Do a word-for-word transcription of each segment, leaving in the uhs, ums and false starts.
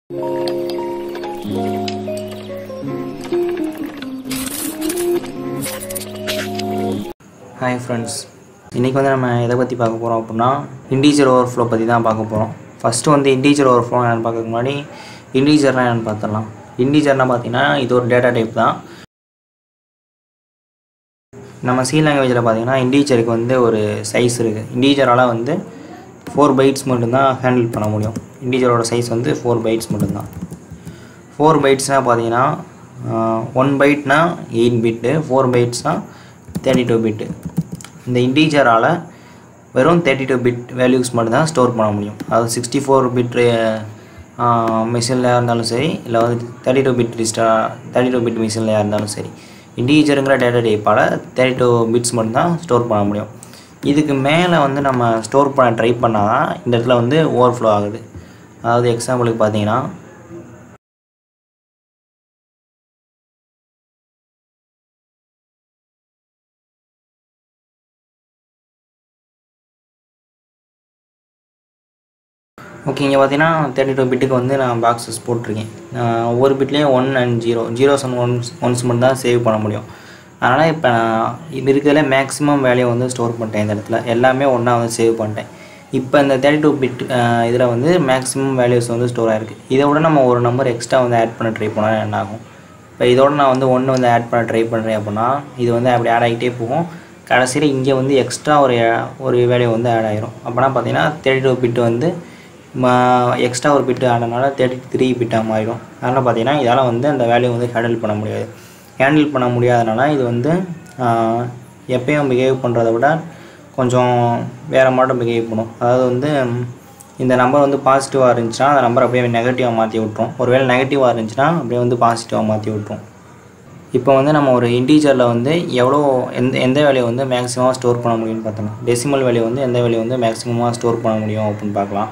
Hi friends, இன்னைக்கு வந்து நம்ம எதை பத்தி பார்க்க போறோம் அப்படினா integer overflow பத்தி தான் பார்க்க போறோம். ஃபர்ஸ்ட் வந்து integer overflow என்னன்னு பார்க்கிறதுக்கு முன்னாடி integerனா என்னன்னு பார்த்தறலாம். integerனா பாத்தீங்கன்னா இது ஒரு டேட்டா டைப் தான். நம்ம C languageல பாத்தீங்கன்னா integerக்கு வந்து ஒரு சைஸ் இருக்கு. integerஆல வந்து four bytes மட்டும் தான் ஹேண்டில் பண்ண முடியும். integerோட சைஸ் வந்து four bytes மட்டும் தான். four bytesனா பாத்தீங்கன்னா one byte னா eight bit, four bytes னா thirty-two bit. இந்த integerஆல வெறும் thirty-two bit values மட்டும் தான் ஸ்டோர் பண்ண முடியும். அது sixty-four bit மெஷின்ல இருந்தாலும் சரி இல்ல வந்து thirty-two bit thirty-two bit மெஷின்ல இருந்தாலும் சரி. integerங்கற டேட்டா டைப்பால thirty-two bits மட்டும் தான் ஸ்டோர் பண்ண முடியும். இதுக்கு மேல வந்து நம்ம ஸ்டோர் பண்ண ட்ரை பண்ணாதான் இந்த இடத்துல வந்து ஓவர்ஃப்ளோ ஆகுது. அதாவது எக்ஸாம்பிளுக்கு பாத்தீங்கன்னா ஓகே, இங்க பாத்தீங்கன்னா thirty-two பிட்டுக்கு வந்து நான் பாக்ஸஸ் போட்டுருக்கேன். ஒவ்வொரு பிட்லயும் one and zero zeros and ones ones மட்டும் தான் சேவ் பண்ண முடியும். அதனால இப்போ இது இருக்கறதுல மேக்ஸिमम வேல்யூ வந்து ஸ்டோர் பண்ணிட்டேன். இந்த இடத்துல எல்லாமே ஒண்ணா வந்து சேவ் பண்ணிட்டேன். இப்போ இந்த thirty-two பிட் இதுல வந்து மேக்ஸिमम வேல்யூஸ் வந்து ஸ்டோர் ஆயிருக்கு. இதை விட நம்ம ஒரு நம்பர் எக்ஸ்ட்ரா வந்து ஆட் பண்ண ட்ரை பண்ணா என்ன ஆகும்? இப்போ இதோட நான் வந்து one வந்து ஆட் பண்ண ட்ரை பண்றேன் அப்படினா இது வந்து அப்படியே ஆட் ஆகிட்டே போகும். கடைசில இங்க வந்து எக்ஸ்ட்ரா ஒரு ஒரு வேல்யூ வந்து ஆட் ஆயிரும். அப்பனா பாத்தீங்கன்னா thirty-two பிட் வந்து எக்ஸ்ட்ரா ஒரு பிட் ஆனனால thirty-three பிட்டா மாறிடும். அதனால பாத்தீங்கன்னா இதால வந்து அந்த வேல்யூ வந்து ஹேண்டில் பண்ண முடியாது. ஹேண்டில் பண்ண முடியாதனால இது வந்து எப்பவும் பிஹேவ் பண்றதை விட கொஞ்சம் வேற மாதிரி பிஹேவ் பண்ணும். அதாவது வந்து இந்த நம்பர் வந்து பாசிட்டிவா இருந்துச்சுனா அந்த நம்பர் அப்படியே நெகட்டிவா மாத்தி விட்டுரும். ஒருவேளை நெகட்டிவா இருந்துச்சுனா அப்படியே வந்து பாசிட்டிவா மாத்தி விட்டுரும். இப்போ வந்து நம்ம ஒரு இன்டிஜர்ல வந்து எவ்வளவு எந்த எந்த வேல்யூ வந்து மேக்ஸिमम ஸ்டோர் பண்ண முடியும்னு பார்த்தோம். டெசிமல் வேல்யூ வந்து எந்த வேல்யூ வந்து மேக்ஸिमम ஸ்டோர் பண்ண முடியும் அப்படினு பார்க்கலாம்.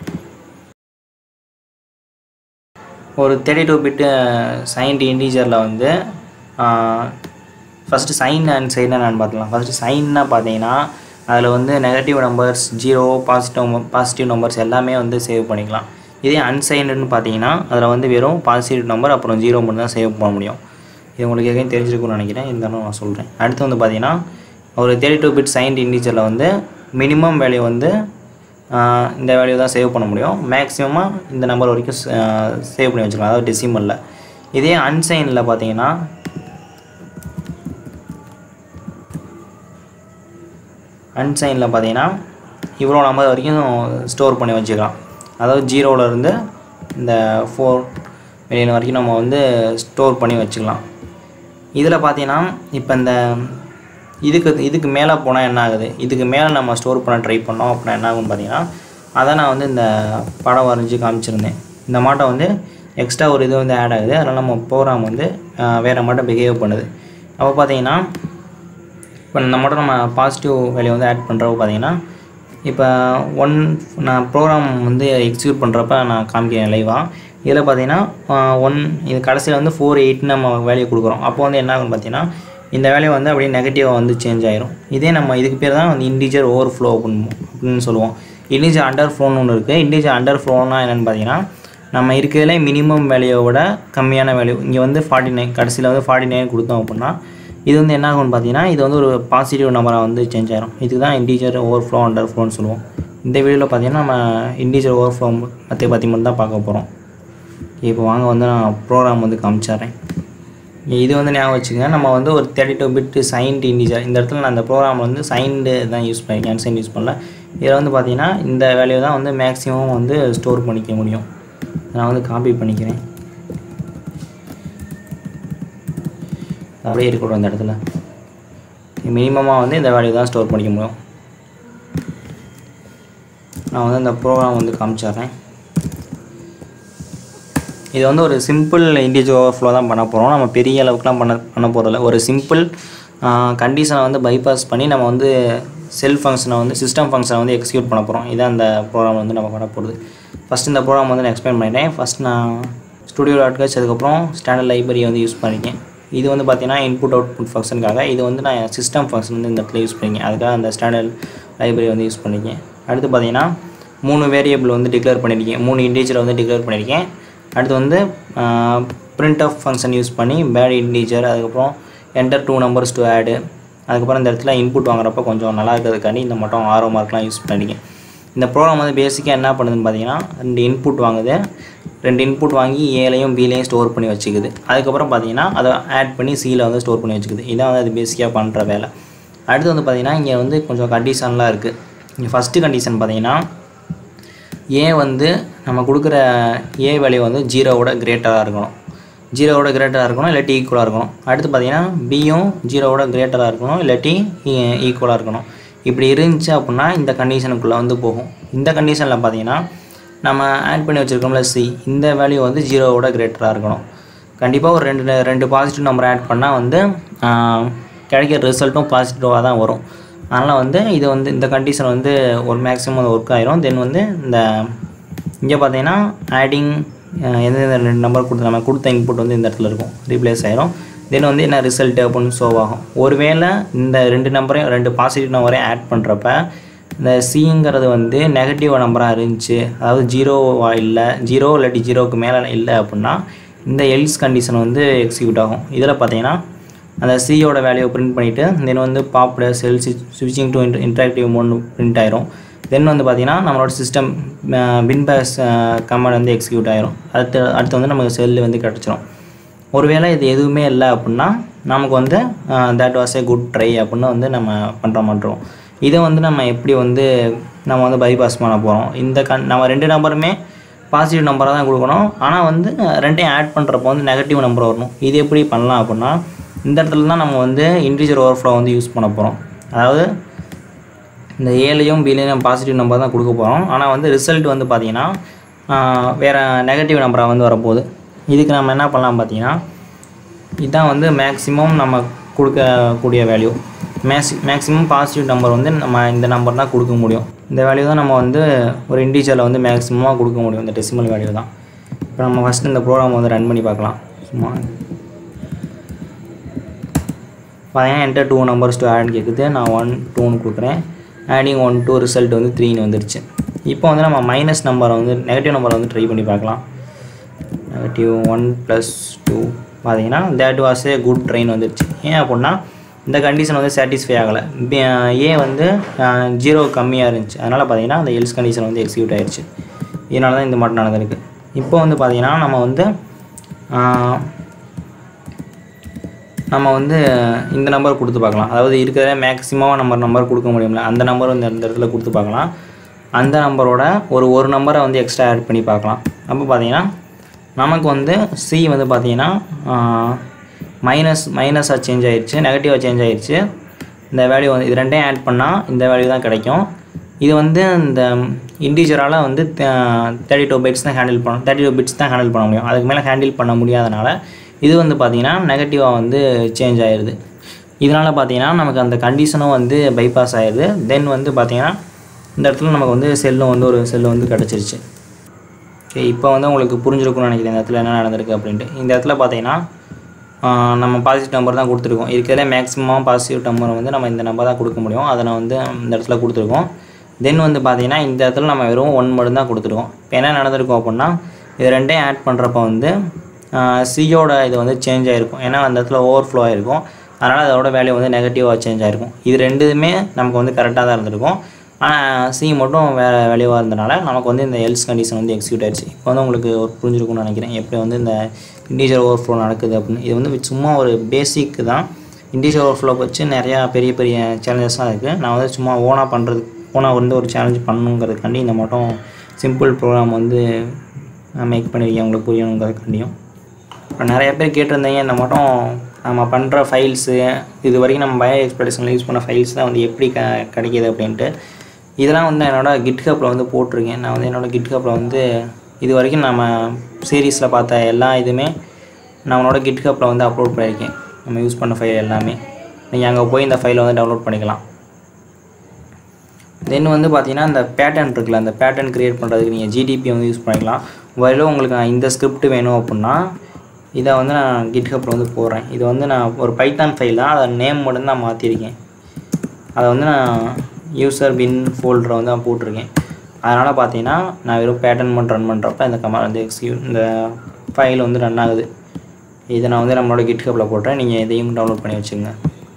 ஒரு thirty-two பிட் சைன்ட் இன்டிஜர்ல வந்து ஃபர்ஸ்ட் சைன் அண்ட் சைன் என்னன்னு பார்த்தலாம். ஃபர்ஸ்ட் சைன்னா பாத்தீங்கன்னா அதுல வந்து negative numbers, zero, positive positive numbers எல்லாமே வந்து சேவ் பண்ணிக்கலாம். இதே அன்சைன்ட்னு பாத்தீங்கன்னா அதுல வந்து வெறும் பாசிட்டிவ் நம்பர் அப்புறம் ஜீரோ மட்டும் தான் சேவ் பண்ண முடியும். இது உங்களுக்கு ஏற்கனவே தெரிஞ்சிருக்கும்னு நினைக்கிறேன். இருந்தாலும் நான் சொல்றேன். அடுத்து வந்து பாத்தீங்கன்னா ஒரு thirty-two பிட் சைன்ட் இன்டிஜர்ல வந்து மினிமம் வேல்யூ வந்து இந்த வேல்யூ தான் சேவ் பண்ண முடியும். மேக்ஸिमम இந்த நம்பர் வரைக்கும் சேவ் பண்ணி வச்சுக்கலாம். அதாவது டெசிமல்ல. இதே அன்சைன்ல பாத்தீங்கன்னா அன்சைன்ல பாத்தீங்கன்னா இவ்வளவு நம்பர் வரைக்கும் ஸ்டோர் பண்ணி வச்சுக்கலாம். அதாவது ஜீரோல இருந்து இந்த four மில்லியன் வரைக்கும் நம்ம வந்து ஸ்டோர் பண்ணி வச்சுக்கலாம். இதுல பாத்தீங்கன்னா இப்போ இந்த இதுக்கு இதுக்கு மேல போனா என்ன ஆகுது? இதுக்கு மேல நம்ம ஸ்டோர் பண்ண ட்ரை பண்ணோம் அப்படினா என்ன ஆகும் பாத்தீங்கன்னா அத நான் வந்து இந்த படம் வரைஞ்சு காமிச்சிருந்தேன். இந்த மாட்ட வந்து எக்ஸ்ட்ரா ஒரு இது வந்து ஆட் ஆகுது. அதனால நம்ம ப்ரோகிராம் வந்து வேற மாதிரி பிஹேவ் பண்ணுது. அப்ப பாத்தீங்கன்னா இப்போ நம்ம நம்ம பாசிட்டிவ் வேல்யூ வந்து ஆட் பண்றப்ப பாத்தீங்கன்னா இப்போ one நான் ப்ரோகிராம் வந்து எக்ஸிக்யூட் பண்றப்ப நான் காமிக்கிறேன் லைவா. இதுல பாத்தீங்கன்னா one இது கடைசில வந்து four eight நம்ம வேல்யூ கொடுக்கிறோம். அப்போ வந்து என்ன ஆகும் பாத்தீங்கன்னா இந்த வேல்யூ வந்து அப்படியே நெகட்டிவா வந்து சேஞ்ச் ஆயிரும். இதே நம்ம இதுக்கு பேர் தான் வந்து integer overflow அப்படினு சொல்லுவோம். integer underflow ன்னு ஒன்னு இருக்கு. integer underflowனா என்னன்னு பாத்தீங்கன்னா நம்ம இருக்கிறதுல மினிமம் வேல்யூவோட கம்மியான வேல்யூ இங்க வந்து forty-nine கடைசில வந்து forty-nine கொடுத்தோம் அப்படினா இது வந்து என்ன ஆகும்னு பாத்தீங்கன்னா இது வந்து ஒரு பாசிட்டிவ் நம்பரா வந்து சேஞ்ச் ஆயிரும். இதுக்கு தான் integer overflow underflow ன்னு சொல்லுவோம். இந்த வீடியோல பாத்தீங்கன்னா நம்ம integer overflow பத்தி பத்தி மட்டும் தான் பார்க்க போறோம். இப்போ வாங்க வந்து நான் ப்ரோகிராம் வந்து காமிச்சறேன். இது வந்து ஞாபகம் வச்சுங்க. நம்ம வந்து ஒரு thirty-two பிட் சைன்ட் இன்டிஜர் இந்த இடத்துல நான் அந்த ப்ரோகிராம் வந்து சைன்ட் தான் யூஸ் பண்ணிருக்கேன். அன்சைன்ட் யூஸ் பண்ணல. இதுல வந்து பாத்தீங்கன்னா இந்த வேல்யூ தான் வந்து மேக்ஸिमम வந்து ஸ்டோர் பண்ணிக்க முடியும். நான் வந்து காப்பி பண்ணிக்கிறேன். அப்படியே இருக்கட்டும் இந்த இடத்துல. மினிமமா வந்து இந்த வேல்யூ தான் ஸ்டோர் பண்ணிக்க முடியும். நான் வந்து இந்த ப்ரோகிராம் வந்து காமிச்சறேன். இது வந்து ஒரு சிம்பிள் integer overflow தான் பண்ண போறோம். நம்ம பெரிய அளவுக்குலாம் பண்ண பண்ண போறதில்ல. ஒரு சிம்பிள் கண்டிஷனை வந்து பைபாஸ் பண்ணி நம்ம வந்து செல் ஃபங்க்ஷனை வந்து சிஸ்டம் ஃபங்க்ஷனை வந்து எக்ஸிக்யூட் பண்ண போறோம். இதான் அந்த ப்ரோகிராம் வந்து நம்ம பண்ண போறது. ஃபர்ஸ்ட் இந்த ப்ரோகிராம் வந்து நான் எக்ஸ்பிளைன் பண்ணிட்டேன். ஃபர்ஸ்ட் நான் studio.h அதுக்கு அப்புறம் ஸ்டாண்டர்ட் லைப்ரரி வந்து யூஸ் பண்ணிருக்கேன். இது வந்து பாத்தீங்கன்னா இன்புட் அவுட்புட் ஃபங்க்ஷனுக்காக. இது வந்து நான் சிஸ்டம் ஃபங்க்ஷன் வந்து இந்த இடத்துல யூஸ் பண்ணிருக்கேன். அதுக்காக அந்த ஸ்டாண்டர்ட் லைப்ரரி வந்து யூஸ் பண்ணிருக்கேன். அடுத்து பாத்தீங்கன்னா மூணு வேரியபிள் வந்து டிக்ளேர் பண்ணிருக்கேன். மூணு இன்டிஜர் வந்து டிக்ளேர் பண்ணிருக்கேன். அடுத்து வந்து printf ஃபங்க்ஷன் யூஸ் பண்ணி பேட் இன்டீஜர், அதுக்கப்புறம் enter two numbers to add, அதுக்கப்புறம் இந்த இடத்துல இன்புட் வாங்குறப்ப கொஞ்சம் நல்லா இருக்கிறதுக்காண்டி இந்த மட்டும் ஆரோ மார்க்லாம் யூஸ் பண்ணியிருக்கேன். இந்த ப்ரோக்ராம் வந்து பேசிக்காக என்ன பண்ணுதுன்னு பார்த்தீங்கன்னா, ரெண்டு இன்புட் வாங்குது, ரெண்டு இன்புட் வாங்கி ஏலையும் பிலையும் ஸ்டோர் பண்ணி வச்சுக்குது. அதுக்கப்புறம் பார்த்தீங்கன்னா அதை ஆட் பண்ணி சியில் வந்து ஸ்டோர் பண்ணி வச்சுக்குது. இதான் வந்து அது பேசிக்காக பண்ணுற வேலை. அடுத்து வந்து பார்த்தீங்கன்னா இங்கே வந்து கொஞ்சம் கண்டிஷன்லாம் இருக்குது. இங்கே ஃபஸ்ட்டு கண்டிஷன் பார்த்தீங்கன்னா ஏ வந்து நம்ம கொடுக்குற ஏ வேல்யூ வந்து ஜீரோவோட கிரேட்டராக இருக்கணும், ஜீரோவோட கிரேட்டராக இருக்கணும் இல்லாட்டி ஈக்குவலாக இருக்கணும். அடுத்து பார்த்தீங்கன்னா பியும் ஜீரோவோட கிரேட்டராக இருக்கணும் இல்லாட்டி ஈக்குவலாக இருக்கணும். இப்படி இருந்துச்சு அப்படின்னா இந்த கண்டிஷனுக்குள்ளே வந்து போகும். இந்த கண்டிஷனில் பார்த்தீங்கன்னா நம்ம ஆட் பண்ணி வச்சுருக்கோம்ல சி, இந்த வேல்யூ வந்து ஜீரோவோட கிரேட்டராக இருக்கணும். கண்டிப்பாக ஒரு ரெண்டு ரெண்டு பாசிட்டிவ் நம்பர் ஆட் பண்ணால் வந்து கிடைக்கிற ரிசல்ட்டும் பாசிட்டிவாக தான் வரும். அதனால் வந்து இது வந்து இந்த கண்டிஷன் வந்து ஒரு மேக்ஸிமம் ஒர்க் ஆயிரும். தென் வந்து இந்த இங்கே பார்த்தீங்கன்னா ஆடிங் எந்தெந்த ரெண்டு நம்பர் கொடுத்து நம்ம கொடுத்த இன்புட் வந்து இந்த இடத்துல இருக்கும், ரீப்ளேஸ் ஆயிரும். தென் வந்து என்ன ரிசல்ட்டு அப்படின்னு ஷோ ஆகும். ஒருவேளை இந்த ரெண்டு நம்பரையும் ரெண்டு பாசிட்டிவ் நம்பரையும் ஆட் பண்ணுறப்ப இந்த சிங்கிறது வந்து நெகட்டிவ் நம்பராக இருந்துச்சு, அதாவது ஜீரோவா இல்லை, ஜீரோ இல்லாட்டி ஜீரோவுக்கு மேலே இல்லை அப்படின்னா இந்த எல்ஸ் கண்டிஷன் வந்து எக்ஸிக்யூட் ஆகும். இதில் பார்த்தீங்கன்னா அந்த சியோட வேல்யூவை பிரிண்ட் பண்ணிவிட்டு தென் வந்து பாப்டு செல் ஸ்விட்சிங் டு இன்டராக்டிவ் மோட் பிரிண்ட் ஆயிரும். தென் வந்து பார்த்திங்கன்னா நம்மளோட சிஸ்டம் பின் பேஸ் கமாண்ட் வந்து எக்ஸிக்யூட் ஆயிரும். அடுத்து அடுத்து வந்து நமக்கு செல்லு வந்து கிடச்சிரும். ஒருவேளை இது எதுவுமே இல்லை அப்படின்னா நமக்கு வந்து that was a good try அப்படின்னு வந்து நம்ம பண்ணுற மாட்டோம். இதை வந்து நம்ம எப்படி வந்து நம்ம வந்து பைபாஸ் பண்ண போகிறோம். இந்த கண் நம்ம ரெண்டு நம்பருமே பாசிட்டிவ் நம்பராக தான் கொடுக்கணும், ஆனால் வந்து ரெண்டையும் ஆட் பண்ணுறப்போ வந்து நெகட்டிவ் நம்பர் வரணும். இது எப்படி பண்ணலாம் அப்படின்னா இந்த இடத்துல தான் நம்ம வந்து இன்டிஜர் ஓவர்ஃப்ளோ வந்து யூஸ் பண்ண போகிறோம். அதாவது இந்த ஏலையும் பிலையும் பாசிட்டிவ் நம்பர் தான் கொடுக்க போகிறோம், ஆனால் வந்து ரிசல்ட் வந்து பார்த்திங்கன்னா வேறு நெகட்டிவ் நம்பராக வந்து வரப்போகுது. இதுக்கு நம்ம என்ன பண்ணலாம் பார்த்தீங்கன்னா இதுதான் வந்து மேக்ஸிமம் நம்ம கொடுக்கக்கூடிய வேல்யூ. மேக்ஸி மேக்ஸிமம் பாசிட்டிவ் நம்பர் வந்து நம்ம இந்த நம்பர் தான் கொடுக்க முடியும். இந்த வேல்யூ தான் நம்ம வந்து ஒரு இன்டிஜரில் வந்து மேக்ஸிமமாக கொடுக்க முடியும், இந்த டெசிமல் வேல்யூ தான். இப்போ நம்ம ஃபஸ்ட்டு இந்த ப்ரோக்ராம் வந்து ரன் பண்ணி பார்க்கலாம். சும்மா பார்த்தீங்கன்னா enter two numbers to add கேட்குது, நான் ஒன் டூன்னு கொடுக்குறேன். ஆடிங் ஒன் டூ ரிசல்ட் வந்து த்ரீன்னு வந்துருச்சு. இப்போ வந்து நம்ம மைனஸ் நம்பரை வந்து நெகட்டிவ் நம்பரை வந்து ட்ரை பண்ணி பார்க்கலாம். நெகட்டிவ் ஒன் ப்ளஸ் டூ பார்த்தீங்கன்னா that was a good try வந்துருச்சு. ஏன் அப்படின்னா இந்த கண்டிஷன் வந்து சாட்டிஸ்ஃபை ஆகலை, ஏ வந்து ஜீரோ கம்மியாக இருந்துச்சு. அதனால் பார்த்தீங்கன்னா அந்த எல்ஸ் கண்டிஷன் வந்து எக்ஸிக்யூட் ஆகிடுச்சு. இதனால தான் இந்த மட்டும் நடந்திருக்கு. இப்போ வந்து பார்த்திங்கன்னா நம்ம வந்து நம்ம வந்து இந்த நம்பர் கொடுத்து பார்க்கலாம். அதாவது இருக்கிற மேக்ஸிமம் நம்பர் நம்பர் கொடுக்க முடியும்ல, அந்த நம்பர் வந்து இந்த இடத்துல கொடுத்து பார்க்கலாம். அந்த நம்பரோட ஒரு ஒரு நம்பரை வந்து எக்ஸ்ட்ரா ஆட் பண்ணி பார்க்கலாம். அப்போ பார்த்தீங்கன்னா நமக்கு வந்து சி வந்து பார்த்திங்கன்னா மைனஸ் மைனஸாக சேஞ்ச் ஆகிடுச்சு, நெகட்டிவாக சேஞ்ச் ஆகிடுச்சு. இந்த வேல்யூ வந்து இது ரெண்டையும் ஆட் பண்ணால் இந்த வேல்யூ தான் கிடைக்கும். இது வந்து இந்த இன்டிஜரால் வந்து தேர்ட்டி டூ பைட்ஸ் தான் ஹேண்டில் பண்ணணும், தேர்ட்டி டூ பிட்ஸ் தான் ஹேண்டில் பண்ண முடியும். அதுக்கு மேலே ஹேண்டில் பண்ண முடியாதனால இது வந்து பார்த்திங்கன்னா நெகட்டிவாக வந்து சேஞ்ச் ஆகிடுது. இதனால் பார்த்திங்கன்னா நமக்கு அந்த கண்டிஷனும் வந்து பைபாஸ் ஆகிடுது. தென் வந்து பார்த்திங்கன்னா இந்த இடத்துல நமக்கு வந்து செல்லும் வந்து ஒரு செல்லு வந்து கிடச்சிருச்சு. ஓகே, இப்போ வந்து உங்களுக்கு புரிஞ்சிருக்கும்னு நினைக்கிறேன் இந்த இடத்துல என்ன நடந்திருக்கு அப்படின்ட்டு. இந்த இடத்துல பார்த்திங்கன்னா நம்ம பாசிட்டிவ் நம்பர் தான் கொடுத்துருக்கோம். இருக்கிறதே மேக்ஸிமம் பாசிட்டிவ் நம்பர் வந்து நம்ம இந்த நம்பர் தான் கொடுக்க முடியும், அதை நான் வந்து இந்த இடத்துல கொடுத்துருக்கோம். தென் வந்து பார்த்திங்கன்னா இந்த இடத்துல நம்ம வெறும் ஒன் மட்டும் தான் கொடுத்துருக்கோம். இப்போ என்ன நடந்திருக்கோம் அப்படின்னா இது ரெண்டையும் ஆட் பண்ணுறப்ப வந்து சியோட இது வந்து சேஞ்ச் ஆகிருக்கும், ஏன்னா அந்த இடத்துல ஓவர்ஃப்ளோ ஆகிருக்கும். அதனால் அதோட வேல்யூ வந்து நெகட்டிவாக சேஞ்ச் ஆகிருக்கும். இது ரெண்டுமே நமக்கு வந்து கரெக்டாக தான் இருந்திருக்கும், ஆனால் சி மட்டும் வேறு வேல்யூவாக இருந்தனால நமக்கு வந்து இந்த எல்ஸ் கண்டிஷன் வந்து எக்ஸிக்யூட் ஆகிடுச்சு. இப்போ வந்து உங்களுக்கு ஒரு புரிஞ்சிருக்கும்னு நினைக்கிறேன் எப்படி வந்து இந்த இன்டிஜர் ஓவர்ஃப்ளோ நடக்குது அப்படின்னு. இது வந்து சும்மா ஒரு பேசிக் தான். இன்டிஜர் ஓவர்ஃப்ளோ வச்சு நிறையா பெரிய பெரிய சேலஞ்சஸ்லாம் இருக்குது. நான் வந்து சும்மா ஓனாக பண்ணுறது ஓனாக வந்து ஒரு சேலஞ்ச் பண்ணணுங்கிறதுக்காண்டி இந்த மட்டும் சிம்பிள் ப்ரோக்ராம் வந்து மேக் பண்ணியிருக்கேன் உங்களுக்கு புரியணுங்கிறதுக்காண்டியும். இப்போ நிறைய பேர் கேட்டிருந்தீங்க இந்த மட்டும் நம்ம பண்ணுற ஃபைல்ஸு இது வரைக்கும் நம்ம பயோ எக்ஸ்ப்ளோரேஷனில் யூஸ் பண்ண ஃபைல்ஸ் தான் வந்து எப்படி க கிடைக்கிது அப்படின்ட்டு. இதெல்லாம் வந்து என்னோடய கிட்ஹப்பில் வந்து போட்டிருக்கேன். நான் வந்து என்னோடய கிட்ஹப்பில் வந்து இது வரைக்கும் நம்ம சீரீஸில் பார்த்த எல்லா இதுவுமே நம்மளோட கிட்ஹப்பில் வந்து அப்லோட் பண்ணியிருக்கேன். நம்ம யூஸ் பண்ண ஃபைல் எல்லாமே நீங்கள் அங்கே போய் இந்த ஃபைலை வந்து டவுன்லோட் பண்ணிக்கலாம். தென் வந்து பார்த்திங்கன்னா இந்த பேட்டர்ன் இருக்குல்ல, அந்த பேட்டர்ன் க்ரியேட் பண்ணுறதுக்கு நீங்கள் ஜிடிபி வந்து யூஸ் பண்ணிக்கலாம். வரையிலும் உங்களுக்கு நான் இந்த ஸ்கிரிப்ட் வேணும் அப்படின்னா இதை வந்து நான் கிட்ஹப்பில் வந்து போடுறேன். இது வந்து நான் ஒரு பைத்தான் ஃபைல் தான், அதை நேம் மட்டும் தான் மாற்றிருக்கேன். அதை வந்து நான் யூசர் பின் ஃபோல்டரை வந்து நான் போட்டிருக்கேன். அதனால் பார்த்தீங்கன்னா நான் வெறும் பேட்டர்ன் மட்டும் ரன் பண்ணுறப்ப இந்த கமாண்ட் வந்து எக்ஸிக்யூட் இந்த ஃபைல் வந்து ரன் ஆகுது. இதை நான் வந்து நம்மளோட கிட்ஹப்பில் போட்டேன். நீங்கள் இதையும் டவுன்லோட் பண்ணி வச்சுக்கோங்க.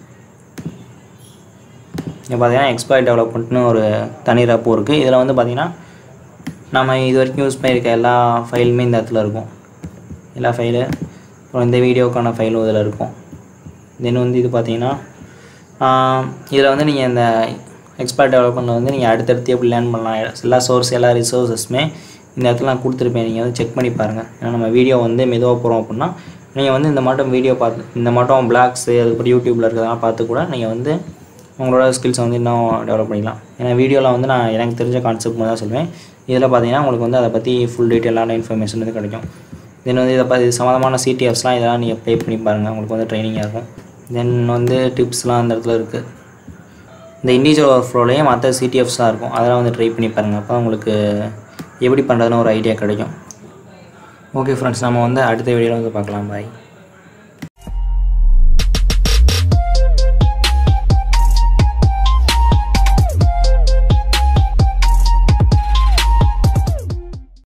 இங்கே பார்த்தீங்கன்னா எக்ஸ்ப்ளாய்ட் டெவலப்மெண்ட்னு ஒரு தனி ரெப்போ இருக்குது. இதில் வந்து பார்த்திங்கன்னா நம்ம இது வரைக்கும் யூஸ் பண்ணியிருக்க எல்லா ஃபைலுமே இந்த இடத்துல இருக்கும். எல்லா ஃபைலு அப்புறம் இந்த வீடியோக்கான ஃபைலும் இதில் இருக்கும். தென் வந்து இது பார்த்திங்கன்னா இதில் வந்து நீங்கள் இந்த எக்ஸ்ப்ளாய்ட் டெவலப்மெண்ட்டில் வந்து நீங்கள் அடுத்தடுத்து எப்படி லேர்ன் பண்ணலாம், எல்லா சோர்ஸ் எல்லா ரிசோர்ஸஸுமே இந்த இடத்துல நான் கொடுத்துருப்பேன். நீங்கள் வந்து செக் பண்ணி பாருங்கள். ஏன்னா நம்ம வீடியோ வந்து மெதுவாக போகிறோம் அப்படின்னா நீங்கள் வந்து இந்த மாட்டம் வீடியோ பார்த்து இந்த மாட்டம் பிளாக்ஸு அதுக்கப்புறம் யூடியூப்பில் இருக்கிறதெல்லாம் பார்த்து கூட நீங்கள் வந்து உங்களோட ஸ்கில்ஸை வந்து இன்னும் டெவலப் பண்ணிக்கலாம். ஏன்னா வீடியோவில் வந்து நான் எனக்கு தெரிஞ்ச கான்செப்ட் மட்டும் தான் சொல்லுவேன். இதில் பார்த்தீங்கன்னா உங்களுக்கு வந்து அதை பற்றி ஃபுல் டீட்டெயிலான இன்ஃபர்மேஷன் வந்து கிடைக்கும். தென் வந்து இதை பற்றி சம்மந்தமான சிடிஎஃப்ஸ்லாம் இதெல்லாம் நீங்கள் ப்ளே பண்ணி பாருங்கள். உங்களுக்கு வந்து ட்ரைனிங்காக இருக்கும். தென் வந்து டிப்ஸ்லாம் அந்த இடத்துல இருக்குது. இந்த இன்டிஜர் ஓவர்ஃப்ளோலையும் மற்ற சிடிஎஃப்ஸ்லாம் இருக்கும். அதெல்லாம் வந்து ட்ரை பண்ணி பாருங்கள். அப்போ உங்களுக்கு எப்படி பண்ணுறதுன்னு ஒரு ஐடியா கிடைக்கும். ஓகே ஃப்ரெண்ட்ஸ், நம்ம வந்து அடுத்த வீடியோவில் வந்து பார்க்கலாம். பாய்.